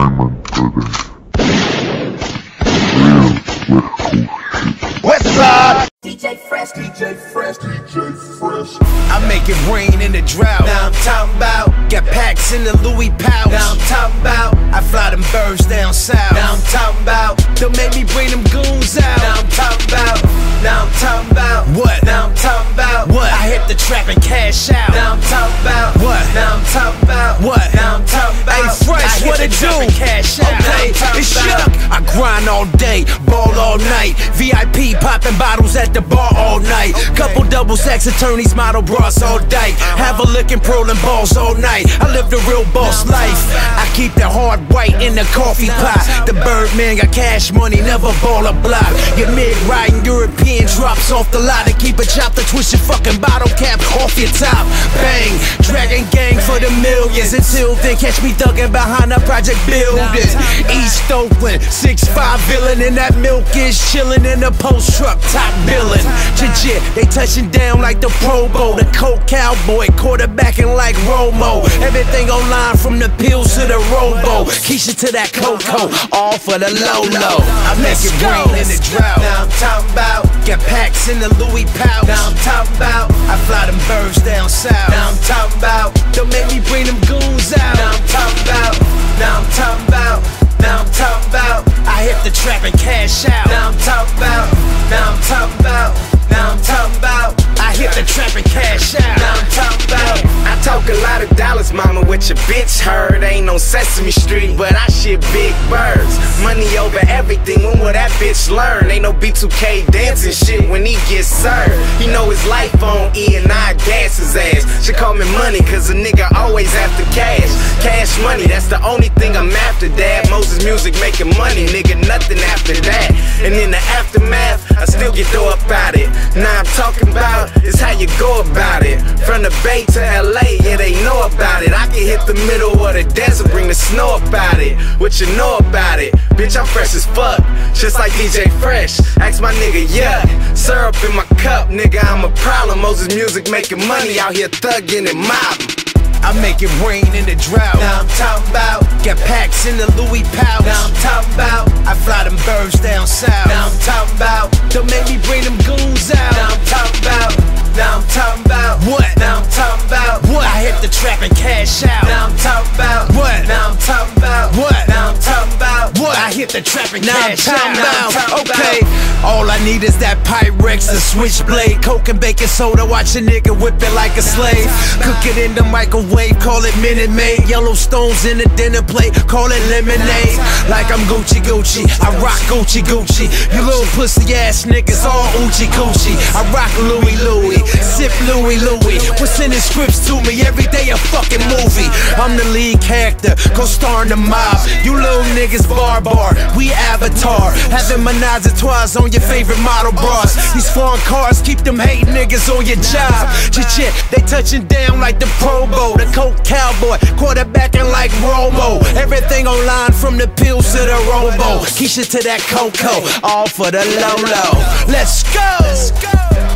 Diamond Brothers. Real West Coast shit. Westside! DJ Fresh, DJ Fresh, DJ Fresh. I make it rain in the drought. Now I'm talking about. Got packs in the Louis pouch. Now I'm talking about. I fly them birds down south. Now I'm talking about. Don't make me bring them goons out. Now I'm talking about. Now I'm talking about. What? Now I'm talking about. What? I hit the trap and cash out. Now I'm talking about. What? Now I'm talking about. What? Now I'm talking about. Hey Fresh, what it do? Cash out. Okay, it's shook. I grind all day, ball all night. VIP popping bottles at the bar all night. Couple double sex attorneys, model bras all day. Have a lickin' prolin' balls all night. I live the real boss life. I keep the hard white in the coffee pot. The Birdman got cash money, never ball a block. Your mid-riding European drops off the lot and keep a chop to twist your fucking bottle cap off your top. Bang, Dragon Gang for the millions. Until then, catch me thuggin' behind a project building. East Oakland, 6'5" villain, and that milk is chillin' in the post truck, top billin'. Legit, they touching down like the Pro Bowl. The Coke Cowboy, quarterbacking like Romo. Everything online from the pills to the Robo. Keisha to that Coco, all for the low-low. I make it rain in the drought. Now I'm talking about. Got packs in the Louis pouch. Now I'm talking about. I fly them birds down south. Now I'm talking about. Don't make me bring them goons out. Now I'm talking about. Now I'm talking about. Now I'm talking about. I hit the trap and cash out. Now I'm talking about. Now I'm talking about. Now I'm talking about. I hit the trap and cash out. Now I'm talking about. I talk a lot of dollars, mama, what your bitch heard. Ain't no Sesame Street, but I shit big birds. Money over everything, when will that bitch learn? Ain't no B2K dancing shit when he gets served. He know his life on E and I gas his ass. She call me money, cause a nigga always after cash. Cash money, that's the only thing I'm after, dad. Moses music making money, nigga, nothing after that. And in the aftermath, I still get throw up out it. Now I'm talking about is how you go about it. From the Bay to LA, yeah, they know about it. I can hit the middle of the desert, bring the snow about it. What you know about it? Bitch, I'm fresh as fuck, just like DJ Fresh. Ask my nigga, yeah. Syrup in my cup, nigga, I'm a problem. Moses music making money out here thugging and mobbing. I make it rain in the drought. Now I'm talking about. Got packs in the Louis pouch. Now I'm talking about. I fly them birds down south. Now I'm talking about. Don't make me bring them goons out. Now I'm talking about. Now I'm talking about. What? Now I'm talking about. What? I hit the trap and cash out. Now I'm talking about. What? Now I'm talking about. What? Now I'm talking about. What? I hit the trap and cash out. Okay. All I need is that Pyrex, a switchblade, Coke and baking soda. Watch a nigga whip it like a slave. Cook it in the microwave, call it Minute Maid. Yellowstones in the dinner plate, call it lemonade. Like I'm Gucci Gucci, I rock Gucci Gucci. You little pussy ass niggas all Oochie Coochie. I rock Louis Louis, sip Louis Louis. We're sending scripts to me every day, a fucking movie. I'm the lead character, co-star in the mob. You little niggas bar, we Avatar. Having menage a trois on your favorite model bras. These foreign cars keep them hating niggas on your job. Shit, they touching down like the Pro Bowl. The Coke Cowboy, quarterbacking like Romo. Everything online from the pills to the Robo. Keisha to that Coco, all for the low-low. Let's go!